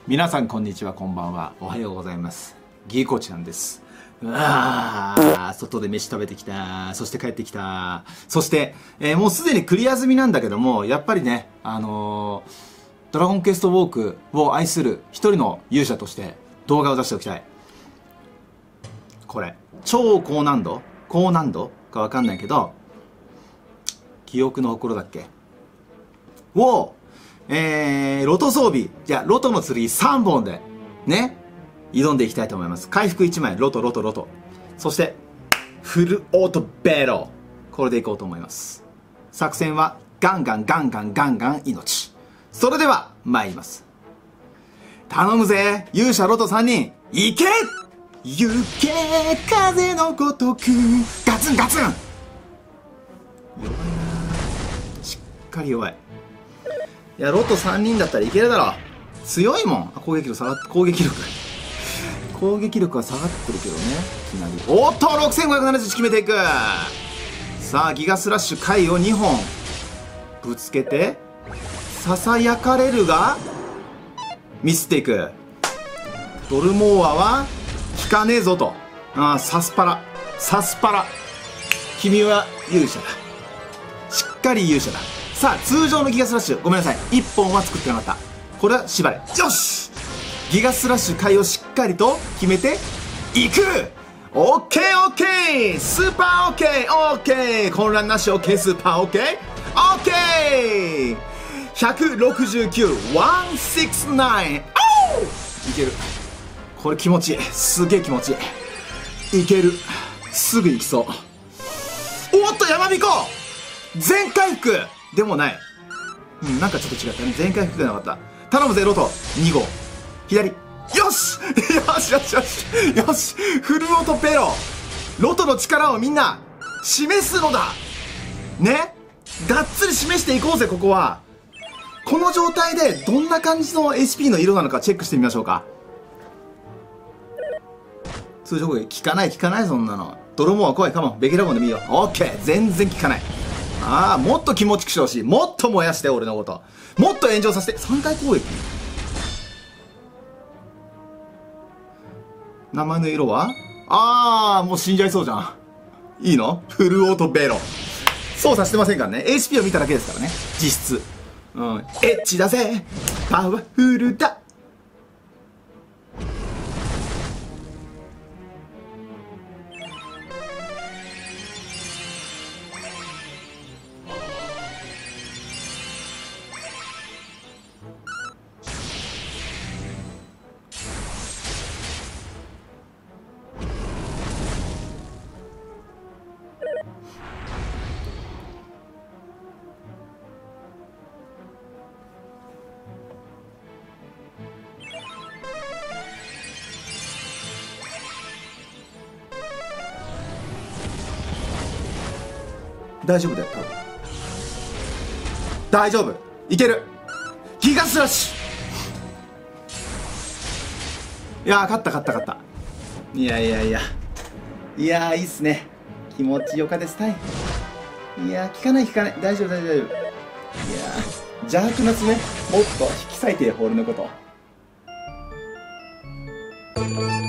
皆さんこんにちは、こんばんは、おはようございます。ギーコちゃんです。外で飯食べてきた。そして帰ってきた。そして、もうすでにクリア済みなんだけども、やっぱりね、ドラゴンクエストウォークを愛する一人の勇者として動画を出しておきたい。これ、超高難度かわかんないけど、記憶の心だっけを、ロト装備、ロトの剣3本で、ね、挑んでいきたいと思います。回復1枚、ロト。そして、フルオートベロ。これでいこうと思います。作戦は、ガンガン命。それでは、参ります。頼むぜ、勇者ロト3人、行け行け、風のごとく、ガツン弱いな。しっかり弱い。いや、ロト3人だったらいけるだろ。強いもん。攻撃力は下がってるけどね。いきなり。おっと 6571 決めていく。さあ、ギガスラッシュ回を2本ぶつけて、ささやかれるがミスっていく。ドルモーアは効かねえぞと。サスパラ。君は勇者だ。しっかり勇者だ。さあ、通常のギガスラッシュ、ごめんなさい。1本は作ってなかった。これは縛れ。よしギガスラッシュ回をしっかりと決めていく。オッケースーパーオッケー混乱なしオッケースーパーオッケーオッケー169 169 いける。これ気持ちいい。すげえ気持ちいい。いける。すぐ行きそう。おっと山彦全回復でもない。なんかちょっと違ったね。全回復じゃなかった。頼むぜロト2号左。よしフルオートペロ。ロトの力をみんな示すのだね。がっつり示していこうぜ。ここはこの状態でどんな感じの HP の色なのかチェックしてみましょうか。通常攻撃効かないそんなの。ドロモは怖い。カモンベキラゴンでもいいよ。オッケー全然効かない。もっと気持ちくしてほしい。もっと燃やして俺のこと。もっと炎上させて。3回攻撃。名前の色はもう死んじゃいそうじゃん。いいのフルオートベロ。操作してませんからね。 HP を見ただけですからね実質。エッチだぜパワフルだ。大丈夫だよ。大丈夫いける。ギガスラッシュ。いや勝った。いやいいっすね。気持ちよかですたい。いや効かない大丈夫。いや邪悪な爪もっと引き裂いてよ俺のこと。